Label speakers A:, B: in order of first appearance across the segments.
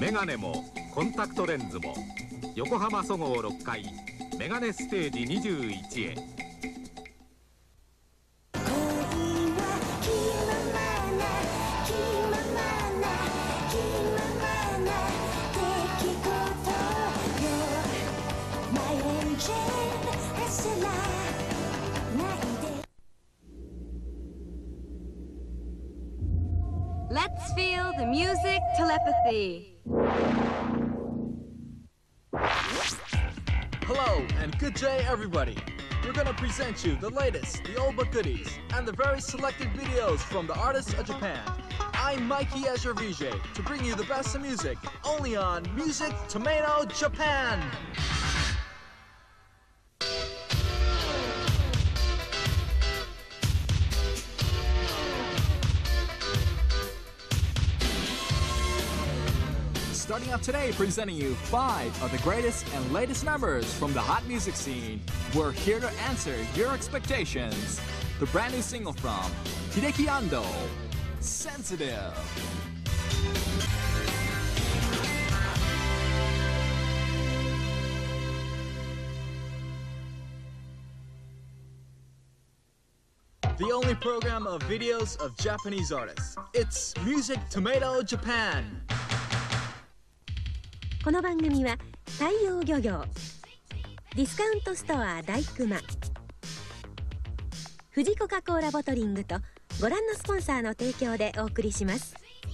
A: メガネもコンタクトレンズも横浜そごう6階メガネステージ21へ。
B: Let's feel the music telepathy.
C: Hello and good day everybody. We're gonna present you the latest, the old but goodies, and the very selected videos from the artists of Japan. I'm Mikey as your VJ to bring you the best of music only on Music Tomato Japan. Starting out today, presenting you 5 of the greatest and latest numbers from the hot music scene. We're here to answer your expectations. The brand new single from Hideki Ando, Sensitive. The only program of videos of Japanese artists. It's Music Tomato Japan.
D: この番組は太陽漁業、ディスカウントストアダイクマ、富士コカ・コーラボトリングとご覧のスポンサーの提供でお送りします。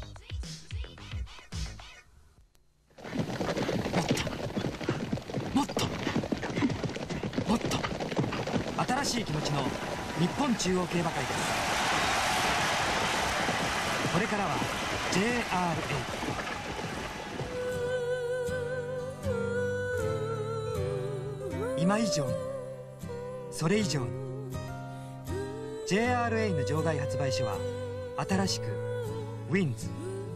E: もっともっと新しい気持ちの日本中央競馬会です。これからは JRA、今以上に、それ以上に JRA の場外発売書は新しく WINS。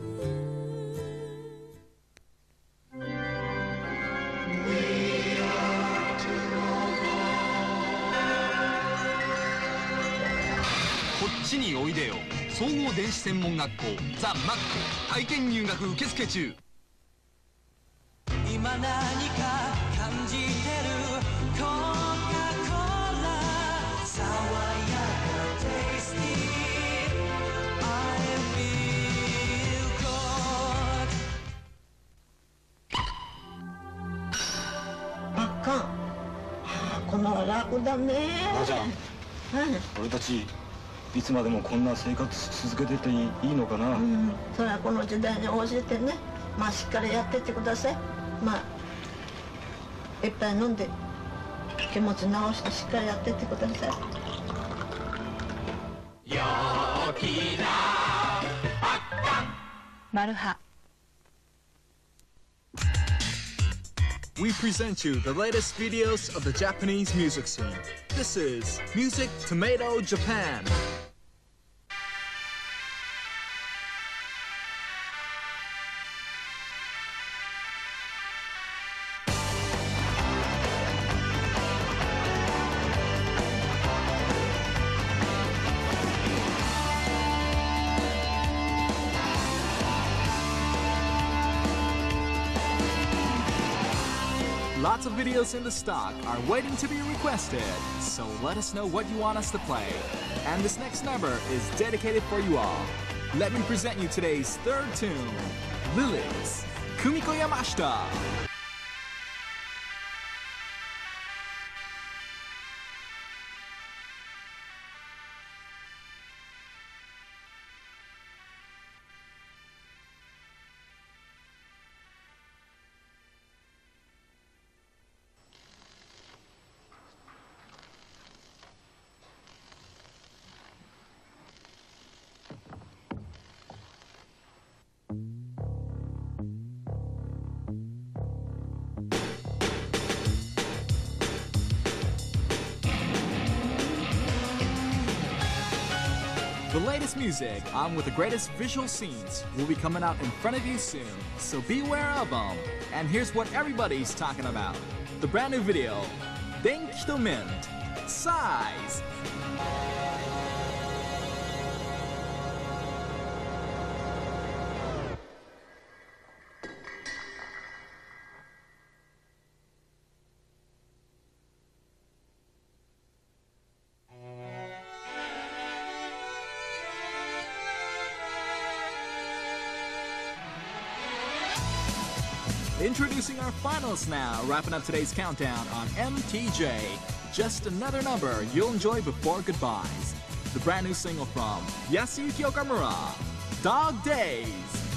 F: こっちにおいでよ。総合電子専門学校ザ・マック体験入学受付中。
G: 今何か感じてるコカ・コーラ爽やかテイスティー I feel good
H: あかん。この楽だね。
I: 母ちゃん、俺たちいつまでもこんな生活続けてていいのかな。
H: それはこの時代に教えてね。まあしっかりやってってください。まあいっぱい飲んで気持ち直してしっかりやってってください。陽気な
B: マルハ。
C: We present you the latest videos of the Japanese music scene. This is Music Tomato Japan. Lots of videos in the stock are waiting to be requested, so let us know what you want us to play. And this next number is dedicated for you all. Let me present you today's third tune, Lilies, Kumiko Yamashita. 'The latest music on with the greatest visual scenes will be coming out in front of you soon, so beware of them. And here's what everybody's talking about. The brand new video, Denki to Mint, Size. Introducing our finals now, wrapping up today's countdown on MTJ. Just another number you'll enjoy before goodbyes. The brand new single from Yasuyuki Okamura, Dog Days.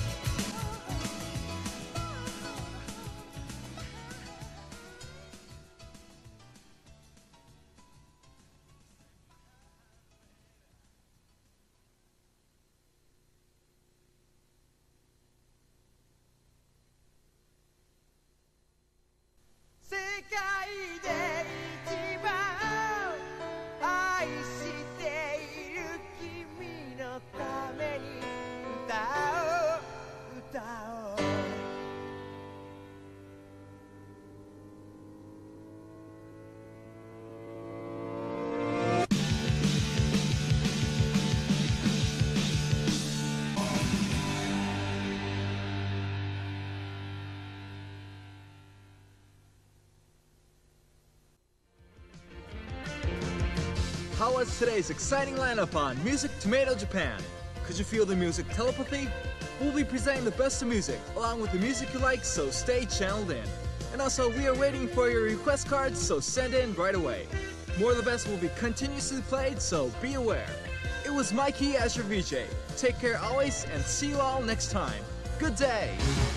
C: How was today's exciting lineup on Music Tomato Japan? Could you feel the music telepathy? We'll be presenting the best of music along with the music you like, so stay channeled in. And also, we are waiting for your request cards, so send in right away. More of the best will be continuously played, so be aware. It was Mikey as your VJ. Take care always and see you all next time. Good day!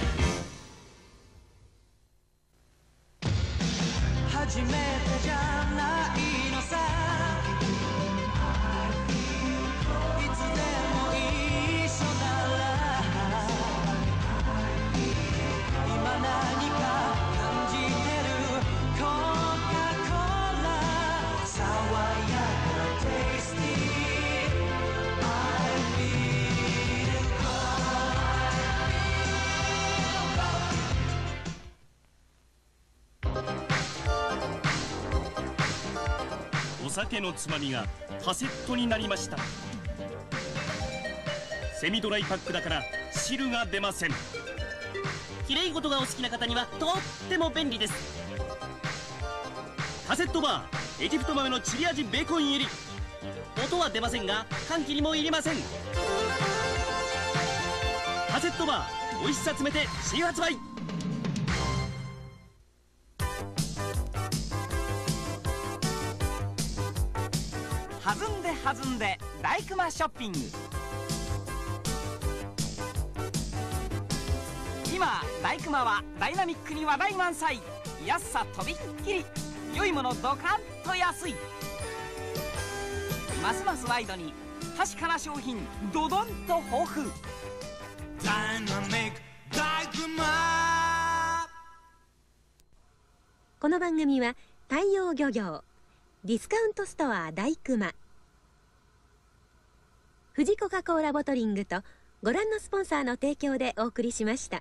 G: 初めてじゃないのさいつでも一緒なら今何か感じてるコカ・コーラ爽やかテイスティー I feel good
J: お酒のつまみがカセットになりました。セミドライパックだから汁が出ません。きれい事がお好きな方にはとっても便利です。カセットバーエジプト豆のチリ味ベーコン入り。音は出ませんが換気にもいりません。カセットバー美味しさ詰めて新発売。
E: 弾んでライクマショッピング。今ライクマはダイナミックに話題満載。安さとびっきり、良いものドカンと安い。ますますワイドに確かな商品ドドンと豊富。ダイナミックライクマ。
D: この番組は太陽漁業ディスカウントストアダイクマ、富士コカ・コーラボトリングとご覧のスポンサーの提供でお送りしました。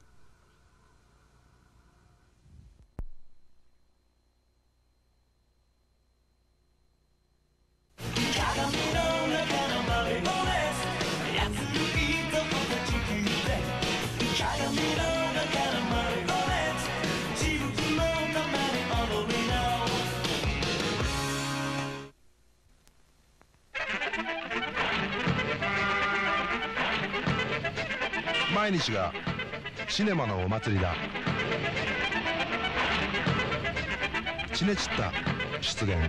K: 毎日がシネマのお祭りだ。チネチッタ出現。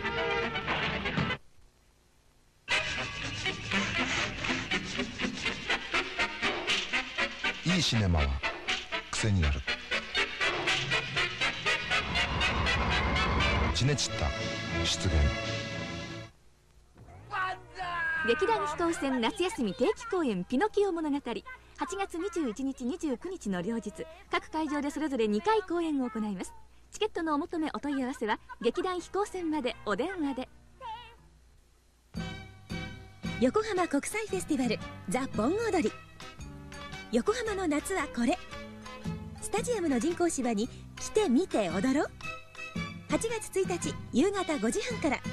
K: いいシネマは癖になる。チネチッタ出現。
B: 劇団飛行船夏休み定期公演ピノキオ物語、8月21日29日の両日、各会場でそれぞれ2回公演を行います。チケットのお求めお問い合わせは劇団飛行船までお電話で。
D: 横浜国際フェスティバルザ・盆踊り。横浜の夏はこれ。スタジアムの人工芝に来て見て踊ろう。8月1日夕方5時半から